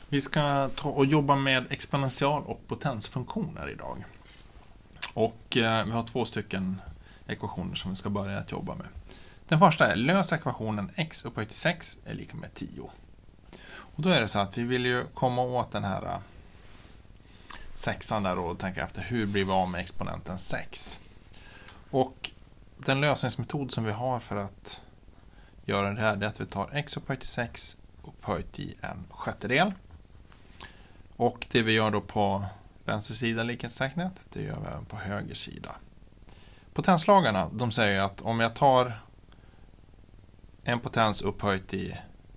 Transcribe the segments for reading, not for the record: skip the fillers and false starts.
Vi ska ta och jobba med exponential- och potensfunktioner idag. Och vi har 2 stycken ekvationer som vi ska börja att jobba med. Den första är lös ekvationen x upphöjt till 6 är lika med 10. Och då är det så att vi vill ju komma åt den här 6an där och tänka efter hur blir vi av med exponenten 6. Och den lösningsmetod som vi har för att göra det här är att vi tar x upphöjt till 6 upphöjt till en sjättedel. Och det vi gör då på vänster sida likhetstecknet, det gör vi även på höger sida. Potenslagarna, de säger att om jag tar en potens upphöjt i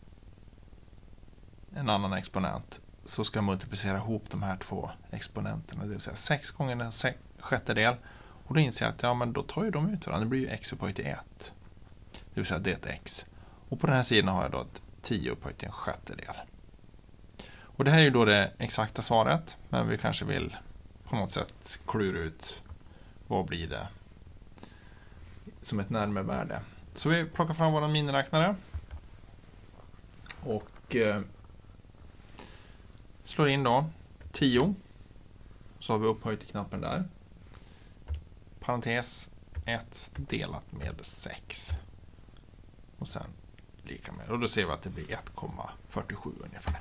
en annan exponent så ska jag multiplicera ihop de här 2 exponenterna, det vill säga 6 gånger en sjättedel. Och då inser jag att ja, men då tar ju de ut varandra, det blir ju x upphöjt till 1. Det vill säga det är ett x. Och på den här sidan har jag då ett 10 upphöjt till en sjättedel. Och det här är ju då det exakta svaret, men vi kanske vill på något sätt klura ut vad blir det som ett närmevärde. Så vi plockar fram vår miniräknare och slår in då 10. Så har vi upphöjt i knappen där. Parentes 1 delat med 6. Och sen lika med. Och då ser vi att det blir 1,47 ungefär.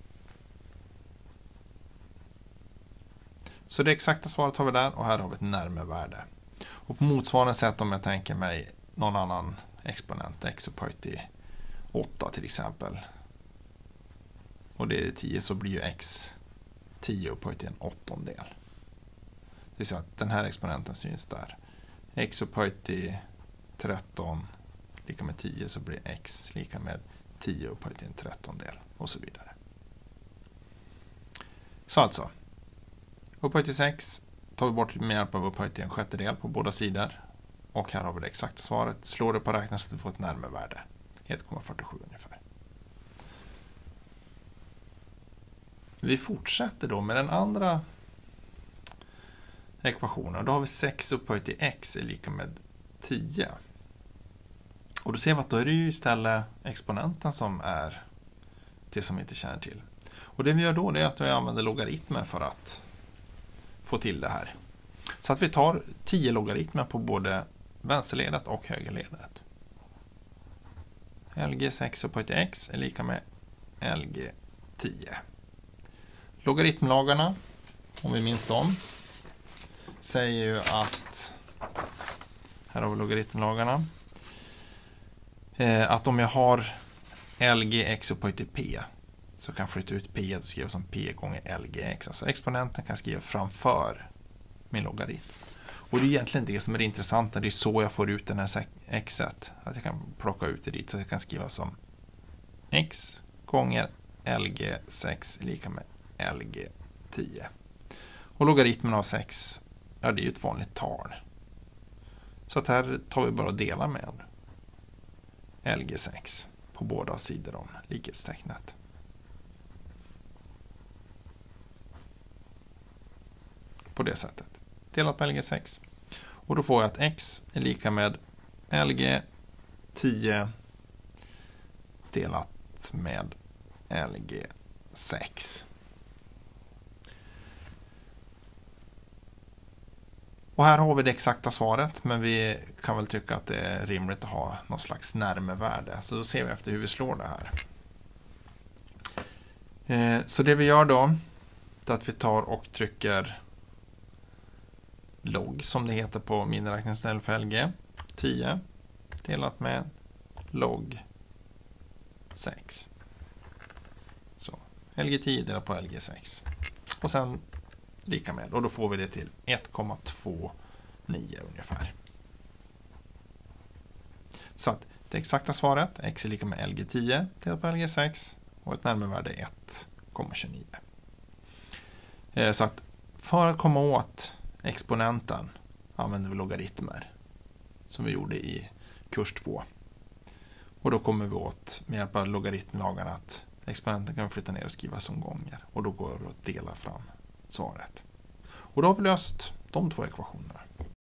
Så det exakta svaret har vi där och här har vi ett närmevärde. Och på motsvarande sätt om jag tänker mig någon annan exponent, x upphöjt till 8 till exempel. Och det är 10 så blir ju x 10 upphöjt till en åttondel. Det vill säga att den här exponenten syns där. X upphöjt till 13 lika med 10 så blir x lika med 10 upphöjt till en trettondel och så vidare. Så alltså, upphöjt till 6 tar vi bort med hjälp av upphöjt till en sjättedel på båda sidor. Och här har vi det exakta svaret. Slår det på räknaren så att vi får ett närmevärde. 1,47 ungefär. Vi fortsätter då med den andra ekvationen. Då har vi 6 upphöjt till x är lika med 10. Och då ser vi att då är det ju istället exponenten som är det som vi inte känner till. Och det vi gör då är att vi använder logaritmer för att få till det här. Så att vi tar 10 logaritmer på både vänsterledet och högerledet. LG6 upphöjt till x är lika med LG10. Logaritmlagarna, om vi minns dem, säger ju att, här har vi logaritmlagarna, att om jag har LGX upphöjt till P så kan jag flytta ut P och skriva som P gånger LGX. Alltså exponenten kan skriva framför min logaritm. Och det är egentligen det som är det intressanta. Det är så jag får ut den här xet. Att jag kan plocka ut det dit så jag kan skriva som x gånger LG6 lika med LG10. Och logaritmen av 6, ja, det är ju ett vanligt tal. Så att här tar vi bara och delar med LG6 på båda sidor om likhetstecknet. På det sättet. Delat med LG6. Och då får jag att x är lika med LG10 delat med LG6. Och här har vi det exakta svaret, men vi kan väl tycka att det är rimligt att ha någon slags närmevärde. Så då ser vi efter hur vi slår det här. Så det vi gör då är att vi tar och trycker log, som det heter på miniräkningsstället för LG. 10 delat med log 6. Så, LG10 delat på LG6. Och sen lika med, och då får vi det till 1,29 ungefär. Så att det exakta svaret, x är lika med LG10 delat på LG6 och ett närmevärde 1,29. Så att för att komma åt exponenten använder vi logaritmer som vi gjorde i kurs 2. Och då kommer vi åt med hjälp av logaritmlagarna att exponenten kan vi flytta ner och skriva som gånger. Och då går det att dela fram svaret. Och då har vi löst de 2 ekvationerna.